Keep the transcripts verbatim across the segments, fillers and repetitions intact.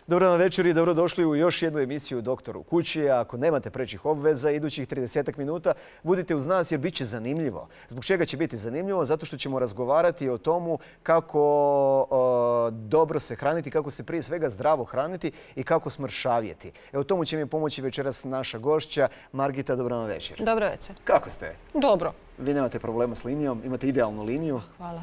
Dobro vam večer i dobrodošli u još jednu emisiju Doktor u kući. Ako nemate prećih obveza, idućih tridesetak minuta budite uz nas jer bit će zanimljivo. Zbog čega će biti zanimljivo? Zato što ćemo razgovarati o tomu kako o, dobro se hraniti, kako se prije svega zdravo hraniti i kako smršavjeti. E, o tomu će mi pomoći večeras naša gošća Margita. Dobro vam večer. Dobro večer. Kako ste? Dobro. Vi nemate problema s linijom, imate idealnu liniju. Hvala.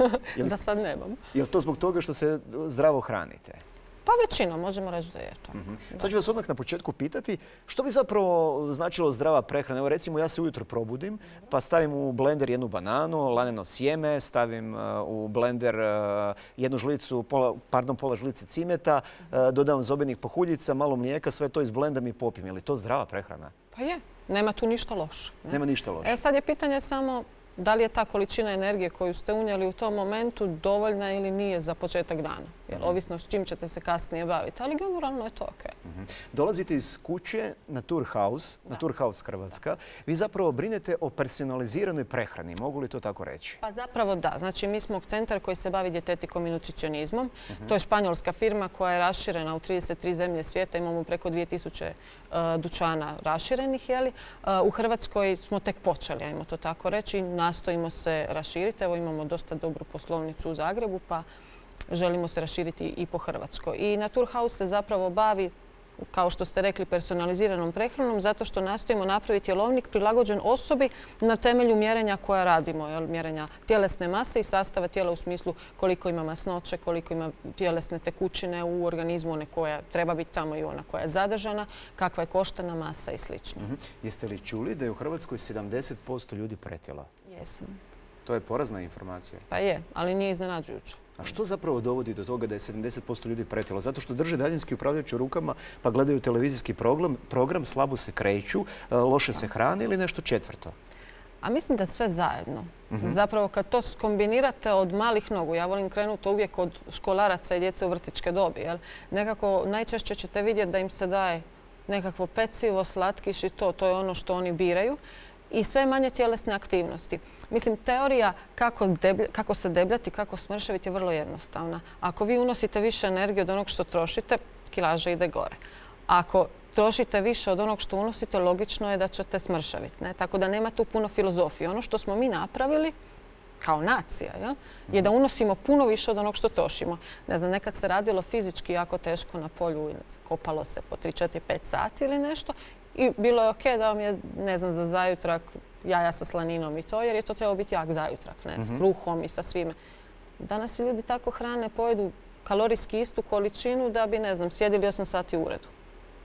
Za sad nemam. Je li to zbog toga što se zdravo hranite? Pa većinom, možemo reći da je to. Mm-hmm. Sad ću vas odmah na početku pitati što bi zapravo značilo zdrava prehrana. Evo recimo ja se ujutro probudim pa stavim u blender jednu bananu, laneno sjeme, stavim uh, u blender uh, jednu žlicu, pola, pardon, pola žlice cimeta, uh, dodam zobenih pahuljica, malo mlijeka, sve to izblendam i popijem. Je li to zdrava prehrana? Pa je, nema tu ništa loše. Ne? Nema ništa loše. Evo sad je pitanje samo da li je ta količina energije koju ste unijeli u tom momentu dovoljna ili nije za početak dana. Jer ovisno s čim ćete se kasnije baviti, ali generalno je to ok. Mm-hmm. Dolazite iz kuće Naturhaus, Naturhaus Hrvatska. Vi zapravo brinete o personaliziranoj prehrani, mogu li to tako reći? Pa zapravo da. Znači mi smo centar koji se bavi dijetetikom i nutricionizmom. Mm-hmm. To je španjolska firma koja je raširena u trideset tri zemlje svijeta. Imamo preko dvije tisuće uh, dućana raširenih. Jeli? Uh, u Hrvatskoj smo tek počeli, ajmo to tako reći. Nastojimo se raširiti. Evo imamo dosta dobru poslovnicu u Zagrebu, pa želimo se raširiti i po Hrvatskoj. I Naturhaus se zapravo bavi, kao što ste rekli, personaliziranom prehranom zato što nastojimo napraviti jelovnik prilagođen osobi na temelju mjerenja koja radimo. Jel, mjerenja tjelesne mase i sastava tijela u smislu koliko ima masnoće, koliko ima tjelesne tekućine u organizmu, one koja treba biti tamo i ona koja je zadržana, kakva je koštana masa i sl. Mm-hmm. Jeste li čuli da je u Hrvatskoj sedamdeset posto ljudi pretila? Jesam. To je porazna informacija. Pa je, ali nije iznenađujuće. A što zapravo dovodi do toga da je sedamdeset posto ljudi pretilo? Zato što drže daljinski upravljač u rukama pa gledaju televizijski program, program slabo se kreću, loše se hrane ili nešto četvrto? A mislim da sve zajedno. Mm-hmm. Zapravo kad to skombinirate od malih nogu, ja volim krenuti uvijek od školaraca i djece u vrtićke dobi, jel? Nekako najčešće ćete vidjeti da im se daje nekakvo pecivo, slatkiš i to, to je ono što oni biraju. I sve manje tjelesne aktivnosti. Mislim, teorija kako, deblja, kako se debljati, kako smršaviti je vrlo jednostavna. Ako vi unosite više energije od onog što trošite, kilaža ide gore. Ako trošite više od onog što unosite, logično je da ćete smršaviti. Ne? Tako da nema tu puno filozofije. Ono što smo mi napravili kao nacija, jel, je da unosimo puno više od onog što trošimo. Ne znam, nekad se radilo fizički jako teško na polju, kopalo se po tri, četiri, pet sati ili nešto. I bilo je ok da vam je, ne znam, za zajutrak jaja sa slaninom i to, jer je to trebao biti jak zajutrak, ne, mm-hmm. s kruhom i sa svime. Danas ljudi tako hrane pojedu kalorijski istu količinu da bi, ne znam, sjedili osam sati u uredu.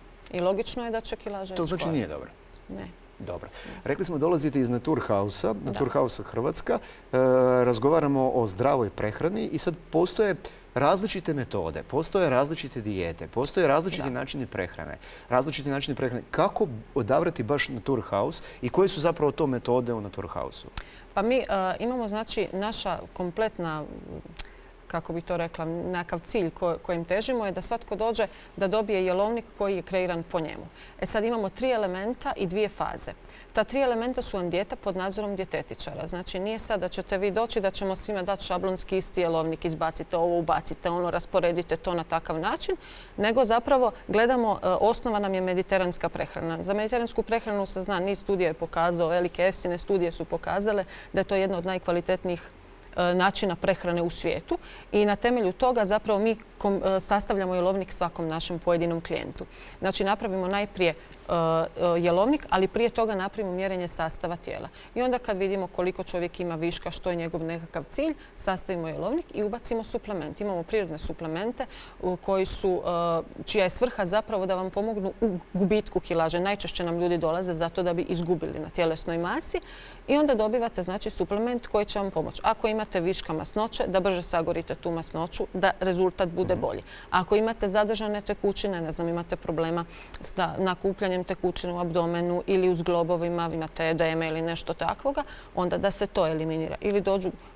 I logično je da će kilaža... To znači nije dobro? Ne. Dobro. Rekli smo dolazite iz Naturhausa, Naturhausa Hrvatska. E, razgovaramo o zdravoj prehrani i sad postoje različite metode, postoje različite dijete, postoje različiti da. načini prehrane. Različiti načini prehrane. Kako odabrati baš Naturhaus i koje su zapravo to metode u Naturhausu? Pa mi uh, imamo, znači, naša kompletna, kako bi to rekla, nekakav cilj kojim težimo je da svatko dođe da dobije jelovnik koji je kreiran po njemu. E sad imamo tri elementa i dvije faze. Ta tri elementa su vam dijeta pod nadzorom dijetetičara. Znači nije sad da ćete vi doći da ćemo svima dati šablonski isti jelovnik, izbacite ovo, ubacite ono, rasporedite to na takav način, nego zapravo gledamo, osnova nam je mediteranska prehrana. Za mediteransku prehranu se zna, niz studija je pokazao, velike EFSA-ine studije su pokazale da je to jedna od najkvalitetnijih načina prehrane u svijetu i na temelju toga zapravo mi sastavljamo jelovnik svakom našem pojedinom klijentu. Znači napravimo najprije jelovnik, ali prije toga napravimo mjerenje sastava tijela. I onda kad vidimo koliko čovjek ima viška, što je njegov nekakav cilj, sastavimo jelovnik i ubacimo suplement. Imamo prirodne suplemente koji su, čija je svrha zapravo da vam pomognu u gubitku kilaže. Najčešće nam ljudi dolaze zato da bi izgubili na tjelesnoj masi i onda dobivate, znači, suplement koji će vam pomoći. Ako imate viška masnoće, da brže sagorite tu masnoću, da rezultat bude bolji. Ako imate zadržane tekućine, ne znam, imate problema s nakupljanjem tekućine u abdomenu ili u zglobovima, imate edeme ili nešto takvoga, onda da se to eliminira. Ili dođu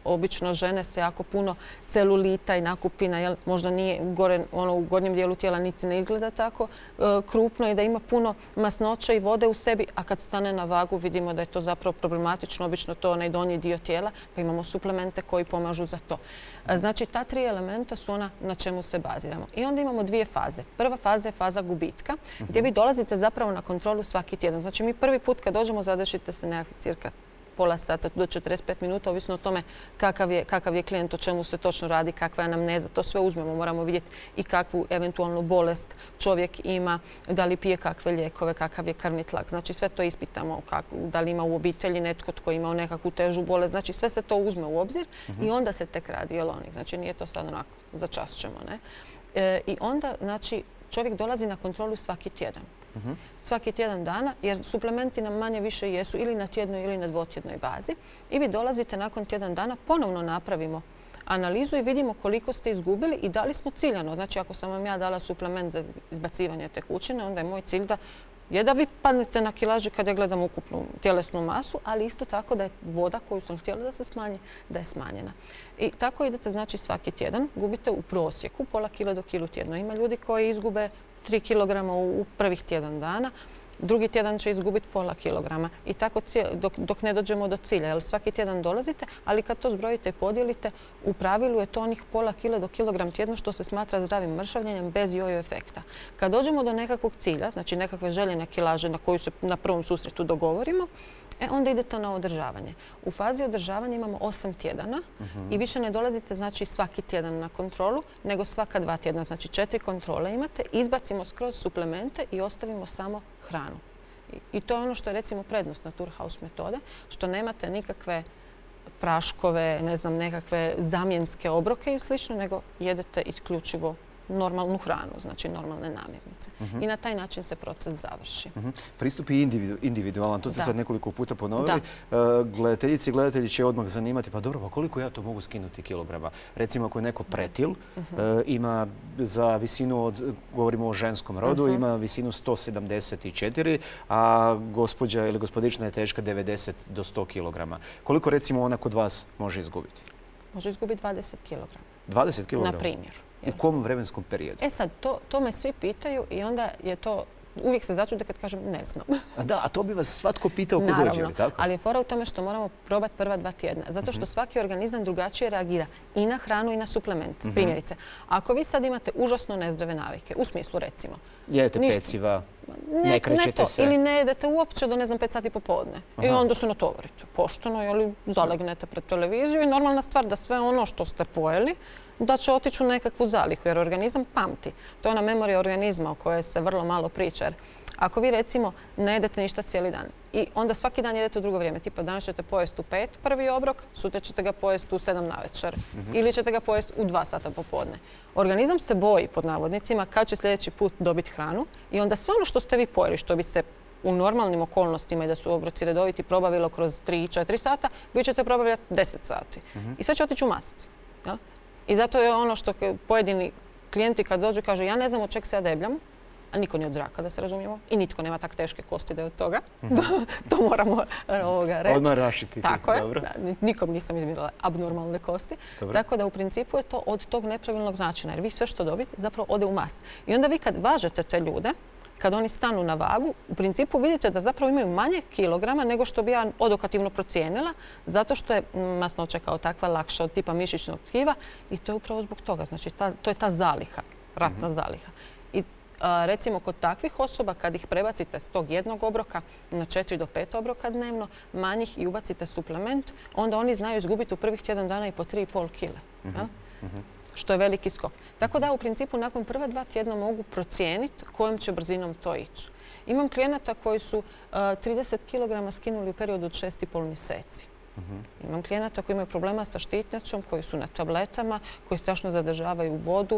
obično žene se jako puno celulita i nakupina, jel, možda nije gore, ono, u gornjem dijelu tijela niti ne izgleda tako e, krupno i da ima puno masnoća i vode u sebi, a kad stane na vagu vidimo da je to zapravo problematično, obično to onaj donji dio tijela, pa imamo suplemente koji pomažu za to. E, znači, ta tri elementa su ona na čemu se baziramo. I onda imamo dvije faze. Prva faza je faza gubitka, uh-huh. gdje vi dolazite zapravo na kontrolu svaki tjedan. Znači, mi prvi put kad dođemo zadržite se nekakvi cirka pola sata do četrdeset pet minuta, ovisno o tome kakav je, kakav je klijent, o čemu se točno radi, kakva je anamneza. To sve uzmemo, moramo vidjeti i kakvu eventualnu bolest čovjek ima, da li pije kakve lijekove, kakav je krvni tlak. Znači sve to ispitamo, kako, da li ima u obitelji netko tko ima nekakvu težu bolest. Znači sve se to uzme u obzir uh-huh. i onda se tek radi jelovnik. Znači nije to sad onako, za čas ćemo. Ne? E, I onda, znači, čovjek dolazi na kontrolu svaki tjedan. Uh-huh. Svaki tjedan dana, jer suplementi nam manje više jesu ili na tjednoj ili na dvotjednoj bazi. I vi dolazite nakon tjedan dana, ponovno napravimo analizu i vidimo koliko ste izgubili i da li smo ciljano. Znači, ako sam vam ja dala suplement za izbacivanje tekućine, onda je moj cilj da je da vi padnete na kilaži kad ja gledam ukupnu tjelesnu masu, ali isto tako da je voda koju sam htjela da se smanji, da je smanjena. I tako idete, znači, svaki tjedan. Gubite u prosjeku pola kila do kilu tjedno. Ima ljudi koji izgube tri kilograma u prvih tjedan dana, drugi tjedan će izgubiti pola kilograma i tako dok, dok ne dođemo do cilja. Jer svaki tjedan dolazite, ali kad to zbrojite i podijelite, u pravilu je to onih pola kila do kilogram tjedno što se smatra zdravim mršavljenjem bez jojo efekta. Kad dođemo do nekakvog cilja, znači nekakve željene kilaže na koju se na prvom susretu dogovorimo, e, onda idete na održavanje. U fazi održavanja imamo osam tjedana uh-huh. i više ne dolazite, znači, svaki tjedan na kontrolu, nego svaka dva tjedna. Znači četiri kontrole imate, izbacimo skroz suplemente i ostavimo samo hranu. I, i to je ono što je, recimo, prednost Naturhaus metode, što nemate nikakve praškove, ne znam, nekakve zamjenske obroke i slično, nego jedete isključivo normalnu hranu, znači normalne namirnice. Uh-huh. I na taj način se proces završi. Uh-huh. Pristup je individu, individualan, to ste da. sad nekoliko puta ponovili. Uh, gledateljici i gledatelji će odmah zanimati, pa dobro, pa koliko ja to mogu skinuti kilograma? Recimo, ako je neko pretil, uh-huh. uh, ima za visinu, od, govorimo o ženskom rodu, uh-huh. ima visinu sto sedamdeset četiri, a gospođa ili gospodična je teška devedeset do sto kilograma. Koliko, recimo, ona kod vas može izgubiti? Može izgubiti dvadeset kilograma. dvadeset kilograma? Na primjer. U kom vremenskom periodu? E sad, to, to me svi pitaju i onda je to, uvijek se začude kad kažem ne znam. A da, a to bi vas svatko pitao ko Naravno, dođe, ili tako? Ali je fora u tome što moramo probati prva dva tjedna. Zato što svaki organizam drugačije reagira i na hranu i na suplement. Uh-huh. Primjerice, ako vi sad imate užasno nezdrave navike, u smislu, recimo, jedete ništa, peciva, ne, ne krećete ne to, se. Ili ne jedete uopće do, ne znam, pet sati popodne. Aha. I onda se natovarite. Pošteno, ili zalegnete pred televiziju i normalna stvar da sve ono što ste pojeli da će otići u nekakvu zalihu, jer organizam pamti. To je ona memorija organizma o kojoj se vrlo malo priča. Jer ako vi, recimo, ne jedete ništa cijeli dan i onda svaki dan jedete u drugo vrijeme, tipa danas ćete pojesti u pet prvi obrok, sutra ćete ga pojesti u sedam navečer mm-hmm. ili ćete ga pojesti u dva sata popodne. Organizam se boji, pod navodnicima, kad će sljedeći put dobiti hranu i onda sve ono što ste vi pojeli, što bi se u normalnim okolnostima i da su obroci redoviti probavilo kroz tri četiri sata, vi ćete probavljati deset sati. Mm-hmm. I sve će otići u mast. Ja? I zato je ono što pojedini klijenti kad dođu kažu ja ne znam od čeg se ja debljam, a niko nije od zraka, da se razumijemo, i nitko nema tak teške kosti da je od toga. Mm-hmm. to moramo ovoga reći. Odmah raščistiti. Tako je. Da, nikom nisam izmjerila abnormalne kosti. Dobro. Tako da u principu je to od tog nepravilnog načina, jer vi sve što dobite zapravo ode u mast. I onda vi kad važete te ljude, kad oni stanu na vagu, u principu vidite da zapravo imaju manje kilograma nego što bi ja odokativno procijenila, zato što je masnoća kao takva lakša od tipa mišićnog tkiva i to je upravo zbog toga. Znači, ta, to je ta zaliha, ratna mm-hmm. zaliha. I a, recimo kod takvih osoba, kad ih prebacite s tog jednog obroka na četiri do pet obroka dnevno, manjih i ubacite suplement, onda oni znaju izgubiti u prvih tjedan dana i po tri i pol kile. Mm-hmm. Mm-hmm. Što je veliki skok. Tako da u principu nakon prva dva tjedna mogu procijeniti kojom će brzinom to ići. Imam klijenata koji su uh, trideset kilograma skinuli u periodu od šest i pol mjeseci. Uh-huh. Imam klijenata koji imaju problema sa štitnjačom, koji su na tabletama, koji strašno zadržavaju vodu.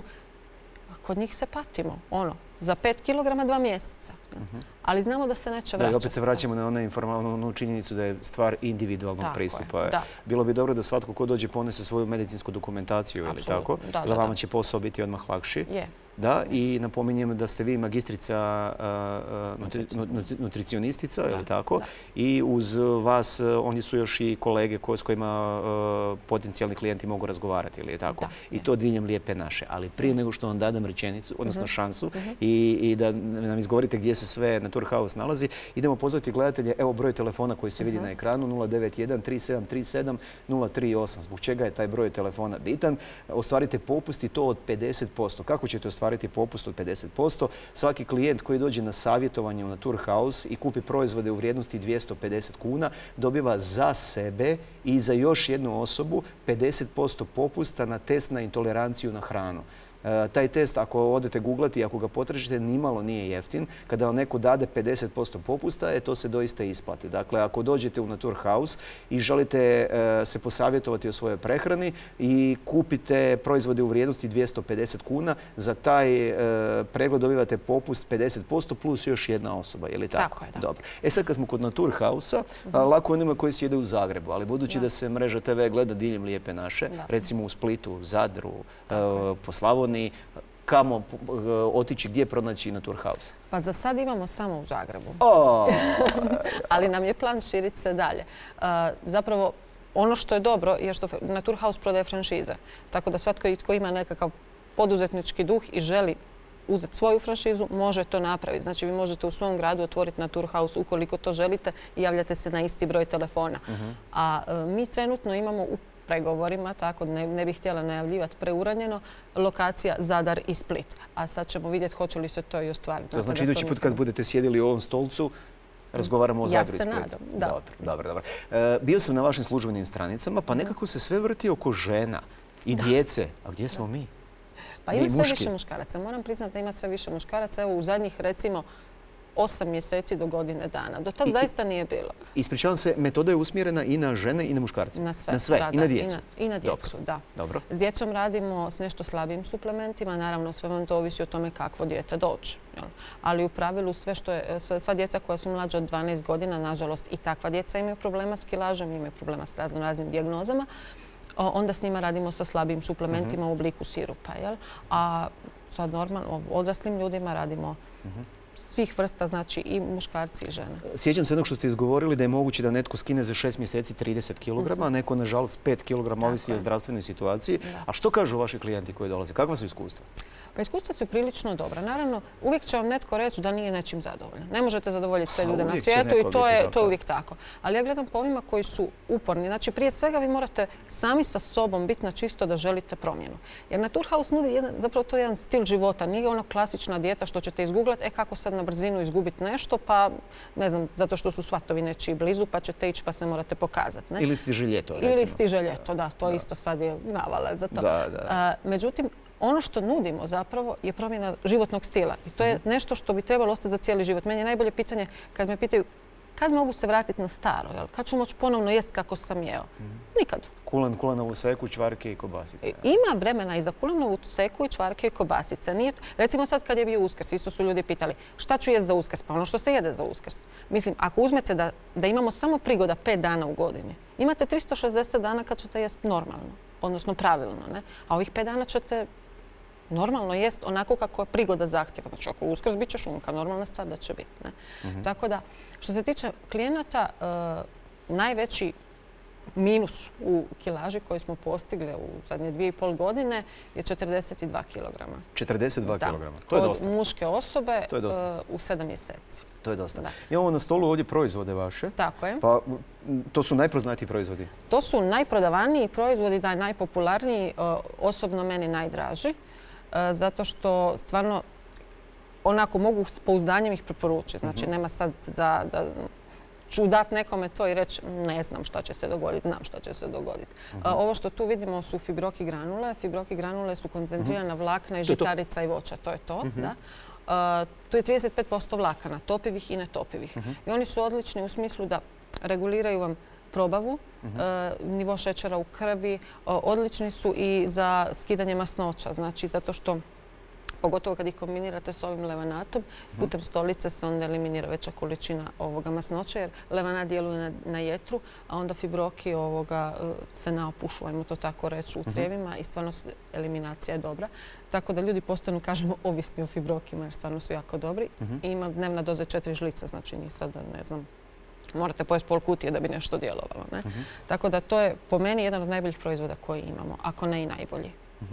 Kod njih se patimo. Ono, za pet kilograma dva mjeseca. Uh-huh. Ali znamo da se neće vraćati. Da, opet se vraćamo na onu činjenicu da je stvar individualnog tako pristupa. Je, da. Bilo bi dobro da svatko ko dođe ponese svoju medicinsku dokumentaciju, ili tako? Da, ili da, vama da. će posao biti odmah lakši. Je. Da, i napominjem da ste vi magistrica uh, nutri, nutri, nutricionistica, je li tako? Da. I uz vas uh, oni su još i kolege ko, s kojima uh, potencijalni klijenti mogu razgovarati, ili je tako? Da, I to diljem Lijepe naše. Ali prije nego što vam dadam rečenicu, odnosno uh-huh. šansu uh-huh. i, i da nam izgovorite gdje se sve Naturhaus nalazi, idemo pozvati gledatelje, evo broj telefona koji se vidi uh-huh. na ekranu, nula devet jedan tri sedam tri sedam nula tri osam. Zbog čega je taj broj telefona bitan? Ostvarite popust i to od pedeset posto. Kako ćete ostvariti popust od pedeset posto? Svaki klijent koji dođe na savjetovanje u Naturhaus i kupi proizvode u vrijednosti dvjesto pedeset kuna dobiva za sebe i za još jednu osobu pedeset posto popusta na test na intoleranciju na hranu. Taj test, ako odete googlati i ako ga potražite, nimalo nije jeftin. Kada vam neko dade pedeset posto popusta, e, to se doista isplati. Dakle, ako dođete u Naturhaus i želite e, se posavjetovati o svojoj prehrani i kupite proizvode u vrijednosti dvjesto pedeset kuna, za taj e, pregled dobivate popust pedeset posto plus još jedna osoba. Je li tako? Tako je, da. Dobro. E sad kad smo kod Naturhausa, uh-huh. lako je onima koji sjede u Zagrebu, ali budući da, da se mreža te ve gleda diljem Lijepe naše, da. Recimo u Splitu, Zadru, e, po Slavoniji, kamo otići, gdje pronaći Naturhaus? Pa za sad imamo samo u Zagrebu. Oh. Ali nam je plan širiti se dalje. Uh, zapravo, ono što je dobro je što Naturhaus prodaje franšize. Tako da svatko tko ima nekakav poduzetnički duh i želi uzeti svoju franšizu, može to napraviti. Znači, vi možete u svom gradu otvoriti Naturhaus ukoliko to želite i javljate se na isti broj telefona. Uh-huh. A uh, mi trenutno imamo u pregovorima, tako ne, ne bih htjela najavljivati preuranjeno, lokacija Zadar i Split. A sad ćemo vidjeti hoće li se to i ostvariti. To znači idući put kad budete sjedili u ovom stolcu, razgovaramo o Zadru i Splitu. Ja se nadam, da. Dobro, dobro, dobro. E, bio sam na vašim službenim stranicama, pa nekako se sve vrti oko žena i djece. A gdje smo mi? Pa ima sve više muškaraca. Moram priznati da ima sve više muškaraca. Evo u zadnjih recimo osam mjeseci do godine dana. Do tad zaista nije bilo. Ispričavam se, metoda je usmjerena i na žene i na muškarce? Na sve. Na sve. Da, I na djecu? I na, i na djecu, da. Dobro. S djecom radimo s nešto slabijim suplementima. Naravno, sve vam to ovisi o tome kakvo dijete dođe. Ali u pravilu sve što je, sva djeca koja su mlađa od dvanaest godina, nažalost i takva djeca imaju problema s kilažom, imaju problema s razno raznim dijagnozama. Onda s njima radimo sa slabim suplementima uh-huh. u obliku sirupa. Jel? A sad normalno odraslim ljudima radimo uh-huh. svih vrsta, znači i muškarci i žene. Sjećam se jednog što ste izgovorili da je moguće da netko skine za šest mjeseci trideset kilograma, a neko nažalost pet kilograma, ovisi o zdravstvenoj situaciji. Da. A što kažu vaši klijenti koji dolaze? Kakva su iskustva? Pa iskustva su prilično dobra. Naravno, uvijek će vam netko reći da nije nečim zadovoljan. Ne možete zadovoljiti sve ljude na svijetu i to je, to je uvijek tako. Ali ja gledam po ovima koji su uporni. Znači, prije svega vi morate sami sa sobom biti na čisto da želite promjenu. Jer Naturhaus nudi jedan, zapravo to je jedan stil života. Nije ono klasična dijeta što ćete izgooglati, e kako sad na brzinu izgubiti nešto, pa ne znam, zato što su svatovi nečiji blizu, pa ćete ići pa se morate pokazati. Ne? Ili stiže ljeto, recimo. Ili stiže ljeto, da. To da. Isto sad je navala za to. Da, da. A, međutim, ono što nudimo zapravo je promjena životnog stila. I to je nešto što bi trebalo ostati za cijeli život. Meni je najbolje pitanje kad me pitaju kad mogu se vratiti na staro, jel? Kad ću moći ponovno jesti kako sam jeo? Nikad. Kulen, kulenovu seku, čvarke i kobasice. Ima vremena i za kulenovu seku i čvarke i kobasice. Nije to... Recimo sad kad je bio Uskrs, isto su ljudi pitali šta ću jesti za Uskrs? Pa ono što se jede za Uskrs. Mislim, ako uzmete da, da imamo samo prigoda pet dana u godini, imate tristo šezdeset dana kad ćete jesti normalno, odnosno pravilno. Ne? A ovih pet dana ćete normalno jest onako kako je prigoda zahtjeva. Znači, ako Uskrs bit će šunka, normalna stvar da će biti. Ne? Mm-hmm. Tako da, što se tiče klijenata, uh, najveći minus u kilaži koji smo postigli u zadnje dvije i pol godine je četrdeset dva kilograma. četrdeset dva kilograma? To je dosta. Od muške osobe to je dosta. Uh, u sedam mjeseci. To je dosta. Da. Imamo na stolu ovdje proizvode vaše. Tako je. Pa to su najpoznatiji proizvodi? To su najprodavaniji proizvodi, da, najpopularniji, uh, osobno meni najdraži. Zato što stvarno onako mogu s pouzdanjem ih preporučiti. Znači, nema sad da, da ću dati nekome to i reći ne znam šta će se dogoditi, znam šta će se dogoditi. Uh-huh. Ovo što tu vidimo su fibroki granule. Fibroki granule su koncentrirana uh-huh. vlakna i žitarica i voća. To je to. Uh-huh. Da. Uh, tu je trideset pet posto vlakana, topivih i netopivih. Uh-huh. I oni su odlični u smislu da reguliraju vam probavu, uh-huh. uh, nivo šećera u krvi. Uh, odlični su i za skidanje masnoća. Znači, zato što pogotovo kad ih kombinirate s ovim levanatom. Putem stolice se onda eliminira veća količina ovoga masnoće, jer levanat djeluje na, na jetru, a onda fibroki ovoga se naopušu, ajmo to tako reći, u crijevima i stvarno eliminacija je dobra. Tako da ljudi postanu, kažemo, ovisni o fibrokima jer stvarno su jako dobri. I ima dnevna doza četiri žlice, znači nije sada, ne znam, morate pojesti pol kutije da bi nešto djelovalo. Ne? Tako da to je po meni jedan od najboljih proizvoda koji imamo, ako ne i najbolji.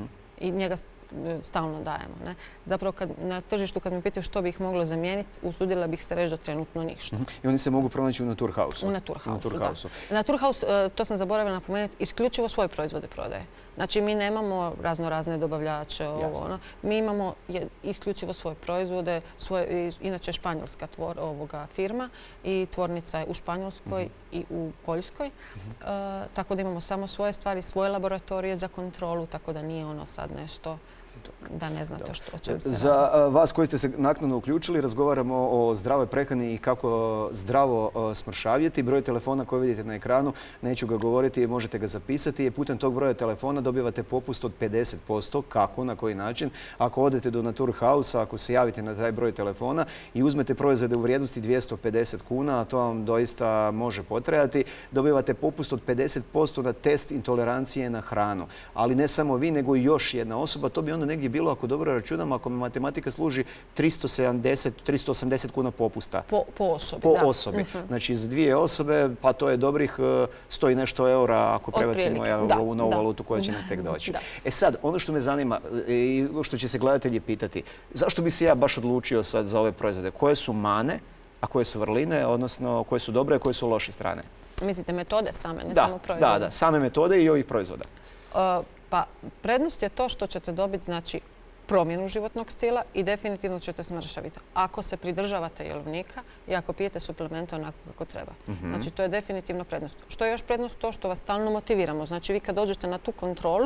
I njega stalno dajemo. Ne? Zapravo kad, na tržištu kad me pitaju što bi ih moglo zamijeniti, usudila bih se reći da trenutno ništa. I oni se mogu pronaći u Naturhausu? U Naturhausu, da. Naturhaus, to sam zaboravila napomenuti, isključivo svoje proizvode prodaje. Znači mi nemamo razno razne dobavljače, ovo, ono. Mi imamo isključivo svoje proizvode, svoje, inače španjolska tvor, ovoga firma i tvornica je u Španjolskoj i u Poljskoj. Uh, tako da imamo samo svoje stvari, svoje laboratorije za kontrolu, tako da nije ono sad nešto da ne znate što, o čem se radi. Za vas koji ste se naknadno uključili, razgovaramo o zdravoj prehrani i kako zdravo smršavjeti. Broj telefona koji vidite na ekranu, neću ga govoriti, možete ga zapisati. I putem tog broja telefona dobivate popust od pedeset posto. Kako, na koji način? Ako odete do Naturhausa, ako se javite na taj broj telefona i uzmete proizvode u vrijednosti dvjesto pedeset kuna, a to vam doista može potrajati, dobivate popust od pedeset posto na test intolerancije na hranu. Ali ne samo vi, nego i još jedna osoba. To bi onda negdje bilo, ako dobro računamo, ako mi matematika služi, tristo sedamdeset do tristo osamdeset kuna popusta. Po, po osobi, po da. osobi. Uh-huh. Znači, za dvije osobe, pa to je dobrih sto i nešto eura ako prebacimo u novu valutu koja će nam tek doći. Da. E sad, ono što me zanima i što će se gledatelji pitati, zašto bi se ja baš odlučio sad za ove proizvode? Koje su mane, a koje su vrline, odnosno koje su dobre, a koje su loše strane? Mislite metode same, ne da, samo proizvode? Da, da, same metode i ovih proizvoda. Uh, Pa prednost je to što ćete dobiti, znači, promjenu životnog stila i definitivno ćete smršaviti. Ako se pridržavate jelovnika i ako pijete suplemente onako kako treba. Mm-hmm. Znači, to je definitivno prednost. Što je još prednost? To što vas stalno motiviramo. Znači, vi kad dođete na tu kontrolu,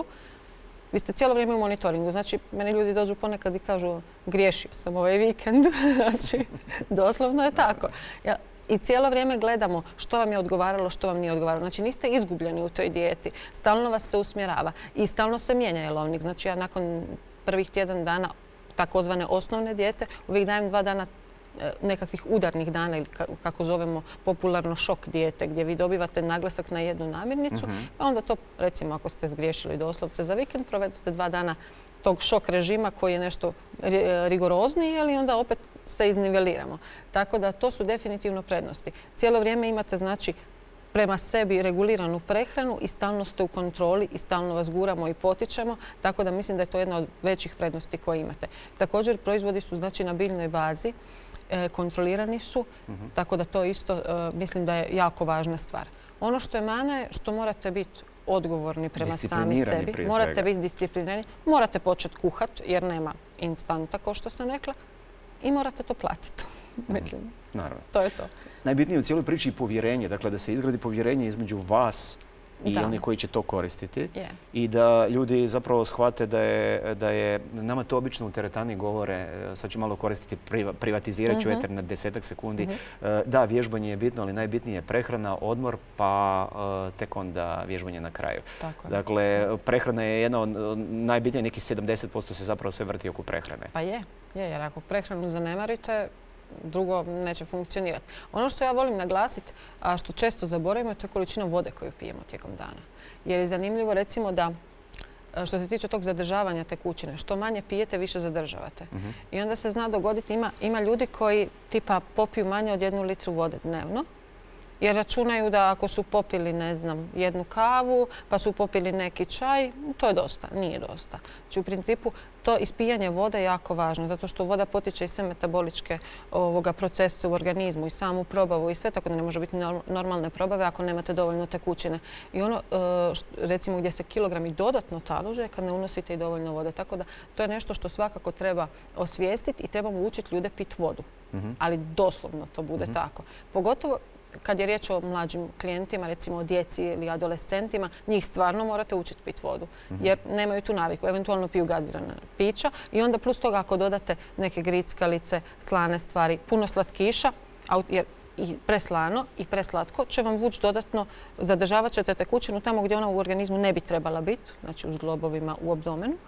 vi ste cijelo vrijeme u monitoringu. Znači, meni ljudi dođu ponekad i kažu griješio sam ovaj vikend. Znači, doslovno je tako. Ja, I cijelo vrijeme gledamo što vam je odgovaralo, što vam nije odgovaralo. Znači niste izgubljeni u toj dijeti. Stalno vas se usmjerava i stalno se mijenja jelovnik. Znači ja nakon prvih tjedan dana takozvane osnovne dijete uvijek dajem dva dana nekakvih udarnih dana ili kako zovemo popularno šok dijete gdje vi dobivate naglasak na jednu namirnicu. Mm-hmm. A onda to, recimo ako ste zgriješili doslovce za vikend, provedete dva dana tog šok režima koji je nešto rigorozniji, ali onda opet se izniveliramo. Tako da to su definitivno prednosti. Cijelo vrijeme imate, znači, prema sebi reguliranu prehranu i stalno ste u kontroli i stalno vas guramo i potičemo, tako da mislim da je to jedna od većih prednosti koje imate. Također, proizvodi su, znači, na biljnoj bazi, e, kontrolirani su, mm-hmm. tako da to isto e, mislim da je jako važna stvar. Ono što je mana je što morate biti odgovorni prema sami sebi. Morate biti disciplinirani, morate početi kuhati jer nema instantna, kao što sam rekla, i morate to platiti. Mislim, naravno. To je to. Najbitnije u cijeloj priči je povjerenje, dakle da se izgradi povjerenje između vas i da. Oni koji će to koristiti yeah. i da ljudi zapravo shvate da je, da je, nama to obično u teretani govore, sad ću malo koristiti, priva, privatizirat ću mm-hmm. eter na desetak sekundi. Mm-hmm. Da, vježbanje je bitno, ali najbitnije je prehrana, odmor, pa uh, tek onda vježbanje na kraju. Tako. Dakle, prehrana je jedna od najbitnije, nekih sedamdeset posto se zapravo sve vrti oko prehrane. Pa je, je jer ako prehranu zanemarite, drugo neće funkcionirati. Ono što ja volim naglasiti, a što često zaboravimo, je to količina vode koju pijemo tijekom dana. Jer je zanimljivo recimo da što se tiče tog zadržavanja tekućine, što manje pijete, više zadržavate. Mm-hmm. I onda se zna dogoditi, ima, ima ljudi koji tipa popiju manje od jednu litru vode dnevno, jer računaju da ako su popili, ne znam, jednu kavu, pa su popili neki čaj, to je dosta, nije dosta. Znači u principu to ispijanje vode je jako važno, zato što voda potiče i sve metaboličke ovoga procese u organizmu i samu probavu i sve, tako da ne može biti normalne probave ako nemate dovoljno tekućine. I ono, recimo gdje se kilogrami dodatno talože kad ne unosite i dovoljno vode. Tako da to je nešto što svakako treba osvijestiti i trebamo učiti ljude piti vodu. Mm-hmm. Ali doslovno to bude mm-hmm. tako. Pogotovo kad je riječ o mlađim klijentima, recimo o djeci ili adolescentima, njih stvarno morate učiti piti vodu, jer nemaju tu naviku. Eventualno piju gazirana pića i onda plus toga ako dodate neke grickalice, slane stvari, puno slatkiša, jer i preslano i preslatko će vam vući dodatno, zadržavat ćete tekućinu tamo gdje ona u organizmu ne bi trebala biti, znači u zglobovima, u abdomenu,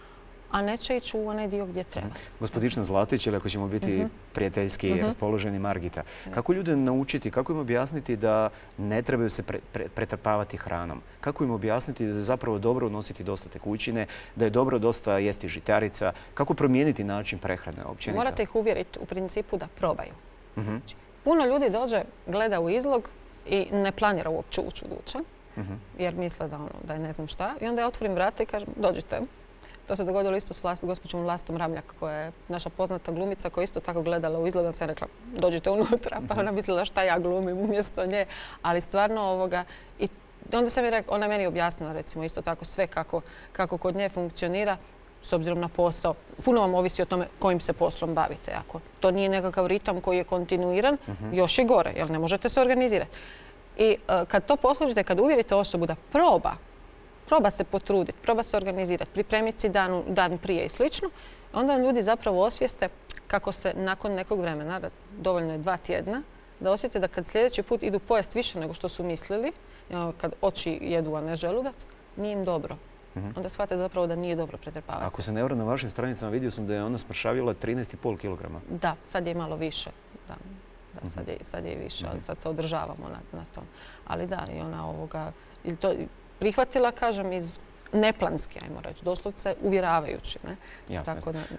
a neće ići u onaj dio gdje treba. Gospodična Zlatić, ili ako ćemo biti prijateljski raspoloženi, Margita, kako ljude naučiti, kako im objasniti da ne trebaju se pretrpavati hranom? Kako im objasniti da je zapravo dobro unositi dosta tekućine, da je dobro dosta jesti žitarica? Kako promijeniti način prehrane općenito? Morate ih uvjeriti u principu da probaju. Puno ljudi dođe, gleda u izlog i ne planira uopće ući u dućan, jer misle da je ne znam šta. I onda ja otvorim vrata i kažem, dođite. To se dogodilo isto s gospođom Vlastom Ramljak, koja je naša poznata glumica, koja isto tako gledala u izlog. Onda sam rekla, dođite unutra, pa ona mislila šta ja glumim umjesto nje. Ali stvarno ovoga... I onda sam je rekla, ona je meni objasnila recimo isto tako sve kako kod nje funkcionira s obzirom na posao. Puno vam ovisi o tome kojim se poslom bavite. Ako to nije nekakav ritam koji je kontinuiran, još je gore, jer ne možete se organizirati. I kad to poslužite, kad uvjerite osobu da proba, proba se potruditi, proba se organizirati, pripremiti si dan prije i slično, onda ljudi zapravo osvijeste kako se nakon nekog vremena, dovoljno je dva tjedna, da osjete da kad sljedeći put idu pojest više nego što su mislili, kad oči jedu, a ne želudac, nije im dobro. Onda shvate zapravo da nije dobro pretrpavati. Ako se ne varam, na vašim stranicama vidio sam da je ona smršavila trinaest i pol kilograma. Da, sad je malo više. Da, sad je i više, ali sad se održavamo na tom. Ali da, i ona ovoga... prihvatila, kažem, iz neplanski, ajmo reći, doslovce uvjeravajući. Jasno.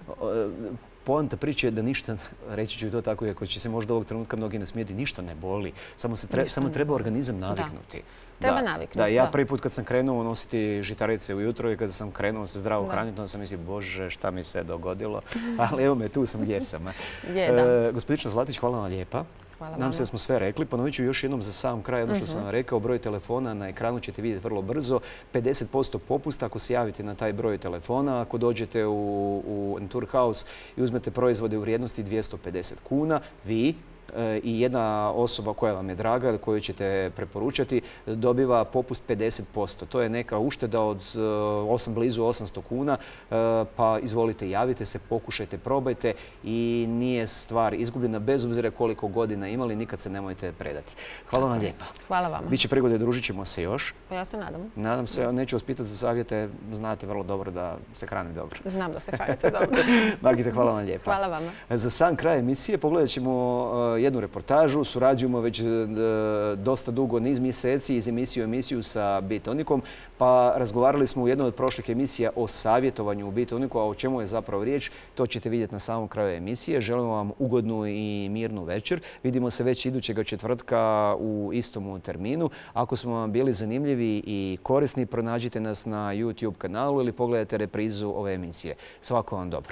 Poanta priče je da ništa, reći ću to tako, iako će se možda ovog trenutka mnogi nasmijeti, ništa ne boli. Samo treba organizam naviknuti. Treba naviknuti, da. Ja prvi put kad sam krenuo nositi žitarice ujutro i kada sam krenuo se zdravo hraniti, onda sam mislio, bože, šta mi se dogodilo. Ali evo me, tu sam gdje sam. Gospodična Zlatić, hvala vam lijepa. Nam se smo sve rekli. Ponovit ću još jednom za sam kraj ono što sam vam rekao. Broj telefona na ekranu ćete vidjeti vrlo brzo. pedeset posto popusta ako se javite na taj broj telefona. Ako dođete u Naturhaus i uzmete proizvode u vrijednosti dvjesto pedeset kuna, vi i jedna osoba koja vam je draga, koju ćete preporučati, dobiva popust pedeset posto. To je neka ušteda od osam, blizu osamsto kuna, pa izvolite, javite se, pokušajte, probajte i nije stvar izgubljena bez obzira koliko godina imali, nikad se nemojte predati. Hvala vam lijepa. Hvala vama. Biće prigode, družit ćemo se još. Pa ja se nadam. Nadam se, neću vas pitati za savjete, znate vrlo dobro da se hranim dobro. Znam da se hranite dobro. Margita, hvala vam lijepa. Hvala vama. Za sam kraj emisije pogledat ćemo jednu reportažu. Surađujemo već dosta dugo, niz mjeseci, iz emisije u emisiju sa Bitonikom, pa razgovarali smo u jednoj od prošlih emisija o savjetovanju u Bitoniku, a o čemu je zapravo riječ, to ćete vidjeti na samom kraju emisije. Želimo vam ugodnu i mirnu večer. Vidimo se već idućega četvrtka u istom terminu. Ako smo vam bili zanimljivi i korisni, pronađite nas na YouTube kanalu ili pogledajte reprizu ove emisije. Svako vam dobro.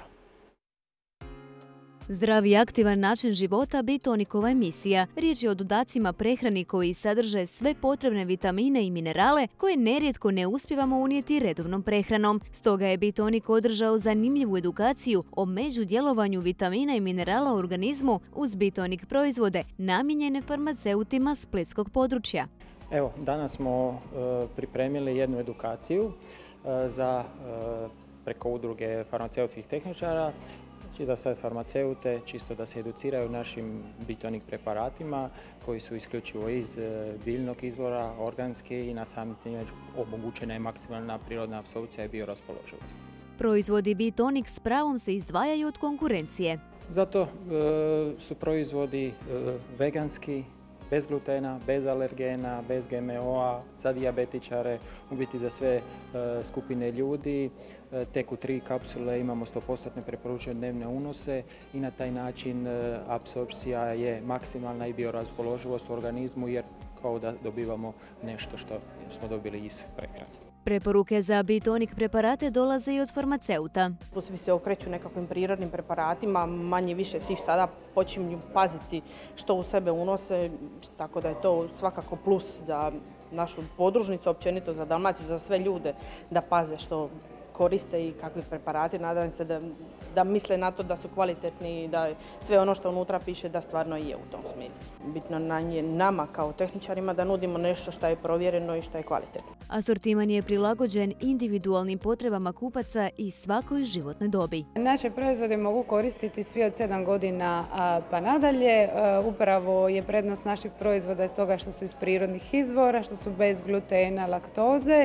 Zdravi i aktivan način života Bitonikova emisija. Riječ je o dodacima prehrani koji sadrže sve potrebne vitamine i minerale koje nerijetko ne uspijevamo unijeti redovnom prehranom. Stoga je Bitonik održao zanimljivu edukaciju o međudjelovanju vitamina i minerala u organizmu uz Bitonik proizvode namijenjene farmaceutima splitskog područja. Evo, danas smo pripremili jednu edukaciju za preko udruge farmaceutskih tehničara, za sve farmaceute, čisto da se educiraju našim Bitonik preparatima koji su isključivo iz biljnog izvora, organski i na samim time omogućena je maksimalna prirodna apsorpcija i bioraspoloživost. Proizvodi Bitonik s pravom se izdvajaju od konkurencije. Zato su proizvodi veganski, bez glutena, bez alergena, bez G M O-a, za dijabetičare, u biti za sve skupine ljudi. Tek u tri kapsule imamo sto posto preporučene dnevne unose i na taj način apsorpcija je maksimalna i bioraspoloživost u organizmu jer kao da dobivamo nešto što smo dobili iz prehrane. Preporuke za Bitonik preparate dolaze i od farmaceuta. Svi se okreću nekakvim prirodnim preparatima, manje više svi sada počinju paziti što u sebe unose, tako da je to svakako plus za našu podružnicu, općenito za Dalmaciju, za sve ljude da paze što koriste i kakvi preparati, nadam se da, da misle na to da su kvalitetni i da sve ono što unutra piše da stvarno je u tom smislu. Bitno nam je nama kao tehničarima da nudimo nešto što je provjereno i što je kvalitetno. Asortiman je prilagođen individualnim potrebama kupaca i svakoj životnoj dobi. Naše proizvode mogu koristiti svi od sedam godina pa nadalje. Upravo je prednost naših proizvoda iz toga što su iz prirodnih izvora, što su bez glutena, laktoze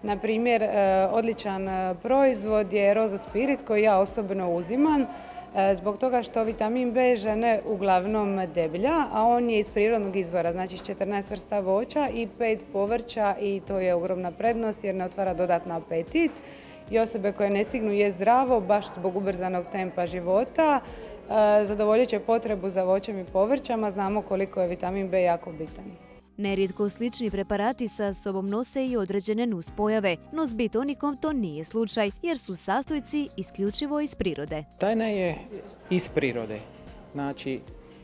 Na primjer, odličan proizvod je Roza Spirit koji ja osobno uzimam. Zbog toga što vitamin B žene uglavnom deblja, a on je iz prirodnog izvora, znači iz četrnaest vrsta voća i pet povrća i to je ogromna prednost jer ne otvara dodatno apetit. I osobe koje ne stignu jest zdravo, baš zbog ubrzanog tempa života, zadovoljit će potrebu za voćem i povrćama, znamo koliko je vitamin B jako bitan. Nerijetko slični preparati sa sobom nose i određene nuspojave, no s bitonikom to nije slučaj jer su sastojci isključivo iz prirode. Tajna je iz prirode. Znači,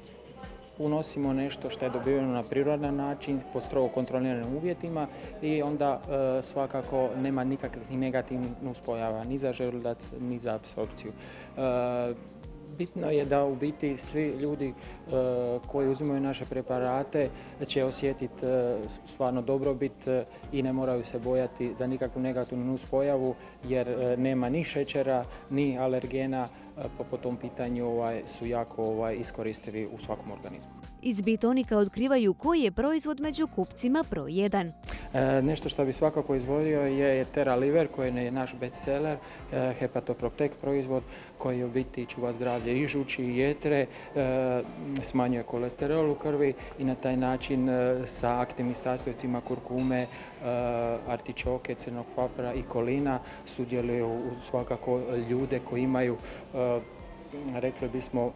unosimo nešto što je dobiveno na prirodan način, po strogo kontroliranim uvjetima i onda e, svakako nema nikakvih negativnih nuspojava, ni za želudac, ni za apsorpciju. E, Bitno je da u biti svi ljudi uh, koji uzimaju naše preparate će osjetiti uh, stvarno dobrobit uh, i ne moraju se bojati za nikakvu negativnu nuspojavu jer uh, nema ni šećera ni alergena, uh, pa po tom pitanju ovaj, su jako ovaj, iskoristivi u svakom organizmu. Iz bitonika otkrivaju koji je proizvod među kupcima broj jedan. E, nešto što bi svakako izvodio je Teraliver koji je naš bestseller, e, Hepatoprotect proizvod koji u biti čuva zdravlje i žuči i jetre, e, smanjuje kolesterol u krvi i na taj način e, sa aktivnim sastojcima kurkume, e, artičoke, crnog papra i kolina sudjeluju u svakako ljude koji imaju, e, rekli bismo,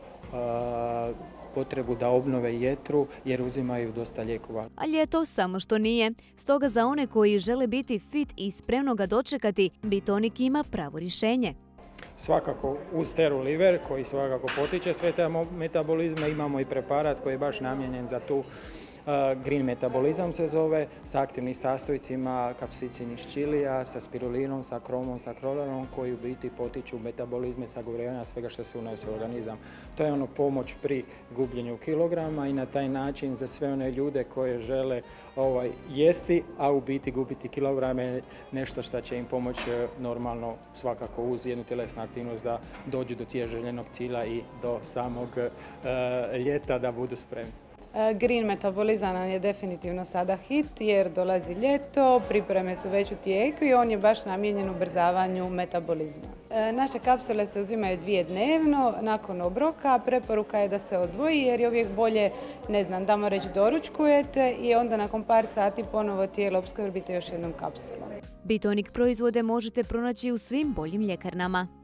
e, potrebu da obnove jetru jer uzimaju dosta lijekova. A ljeto samo što nije. Stoga za one koji žele biti fit i spremno ga dočekati, bitonik ima pravo rješenje. Svakako uz Teraliver koji svakako potiče sve te metabolizme imamo i preparat koji je baš namijenjen za tu Uh, green metabolizam se zove, sa aktivnim sastojcima kapsicin iz čilija, sa spirulinom, sa kromom, sa krolarom koji u biti potiču metabolizme, sagorevanja svega što se unosi u organizam. To je ono pomoć pri gubljenju kilograma i na taj način za sve one ljude koje žele ovaj, jesti, a u biti gubiti kilograme nešto što će im pomoći normalno svakako uz jednu tjelesnu aktivnost da dođu do cijeg željenog cilja i do samog uh, ljeta da budu spremni. Green metabolizam nam je definitivno sada hit jer dolazi ljeto, pripreme su već u tijeku i on je baš namijenjen ubrzavanju metabolizma. Naše kapsule se uzimaju dvije dnevno nakon obroka, preporuka je da se odvoji jer je uvijek bolje, ne znam, damo reći doručkujete i onda nakon par sati ponovo tijelo opskrbite još jednom kapsulom. Bitonik proizvode možete pronaći u svim boljim ljekarnama.